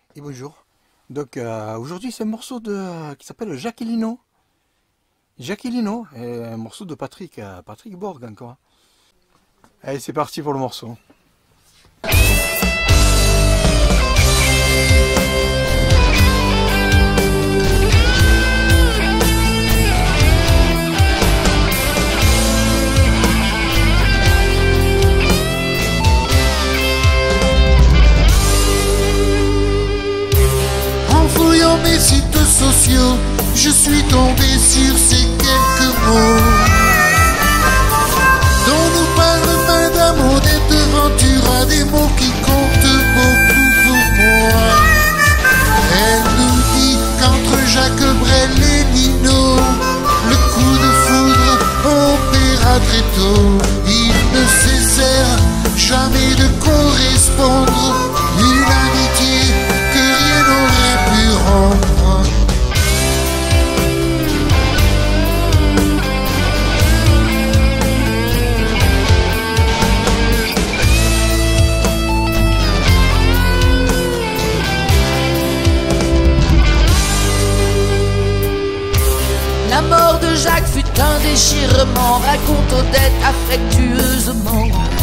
Et bonjour. Donc aujourd'hui c'est un morceau qui s'appelle Jacqueline. Jacqueline, et un morceau de Patrick Borg encore. Allez, c'est parti pour le morceau. En fouillant mes sites sociaux, je suis tombé sur ces quelques mots dont nous parle Madame Odette Ventura, des mots qui comptent beaucoup pour moi. Elle nous dit qu'entre Jacques Brel et Nino, le coup de foudre opéra très tôt. Il ne cessèrent jamais de correspondre, une amitié que rien n'aurait pu rendre. La mort de Jacques fut un déchirement, raconte Odette affectueusement.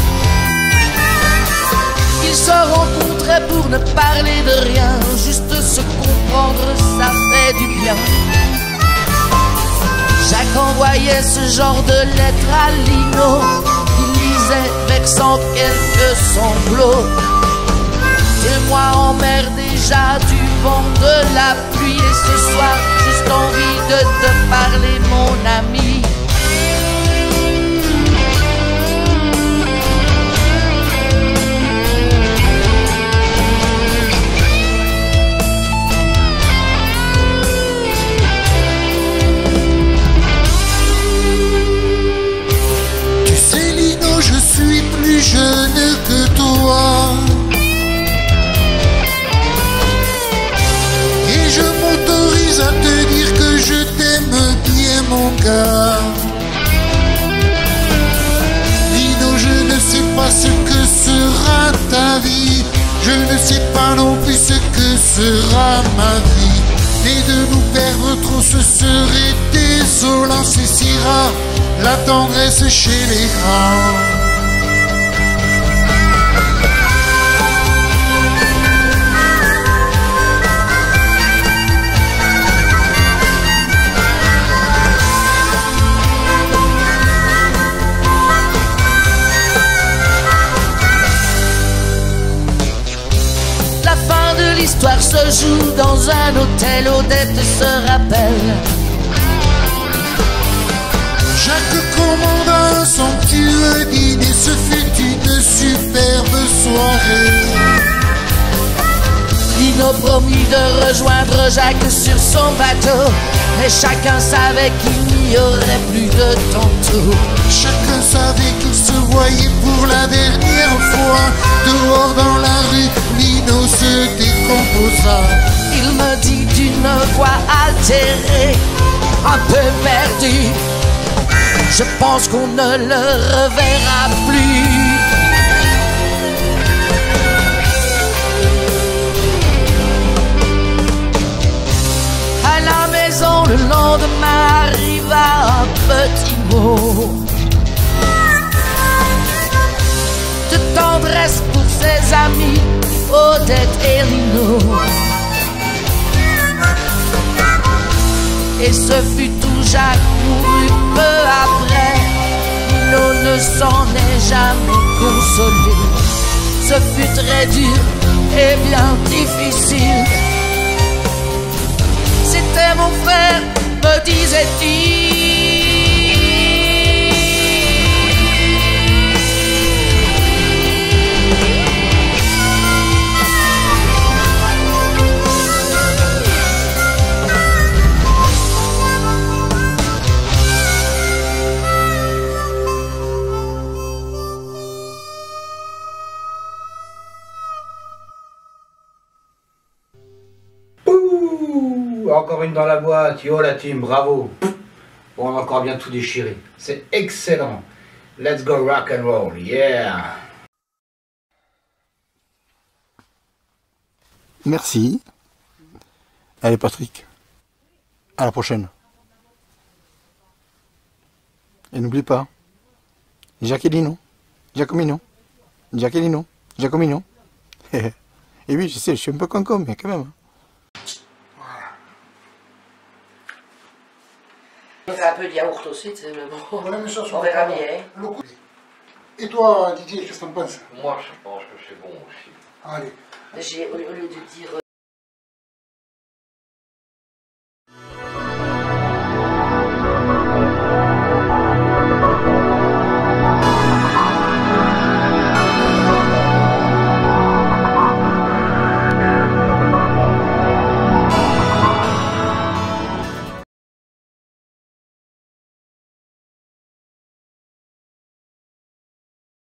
Ils se rencontraient pour ne parler de rien, juste se comprendre, ça fait du bien. Jacques envoyait ce genre de lettres à Lino, il lisait vexant quelques sanglots. 2 mois en mer déjà, du vent, de la pluie, et ce soir, juste envie de te parler, mon ami. Tu sais Lino, je suis plus jeune que toi, et je m'autorise à te dire que je t'aime bien mon gars. Lino, je ne sais pas ce que sera ta vie, je ne sais pas non plus ce que sera ma vie. Et de nous perdre trop, ce serait désolant, c'est si rare, la tendresse chez les grands. La fin de l'histoire se joue dans un hôtel, Odette se rappelle. Jacques commanda un somptueux dîner, ce fut une superbe soirée. Lino promit de rejoindre Jacques sur son bateau, mais chacun savait qu'il n'y aurait plus de tantôt. Chacun savait qu'il se voyait pour la dernière fois. Dehors dans la rue, Lino se décomposa. Il me dit d'une voix altérée, un peu perdue: je pense qu'on ne le reverra plus. À la maison, le lendemain arriva un petit mot de tendresse pour ses amis, Odette et Lino. Et ce fut tout Jacques mourut peu après. Lino ne s'en est jamais consolé. Ce fut très dur et bien difficile. C'était mon frère, me disait-il. Ouh, encore une dans la boîte. Yo la team, bravo. Bon, on a encore bien tout déchiré. C'est excellent. Let's go rock and roll, yeah. Merci. Allez Patrick, à la prochaine. Et n'oublie pas, Jacqueline, Giacomino, Jacqueline, Giacomino. Et oui, je sais, je suis un peu con, mais quand même. On fait un peu de yaourt aussi, tu sais, mais bon, Ouais, mais ça, on verra bien. Et toi, Didier, qu'est-ce que t'en penses? Moi, je pense que c'est bon aussi. Allez. Au lieu de dire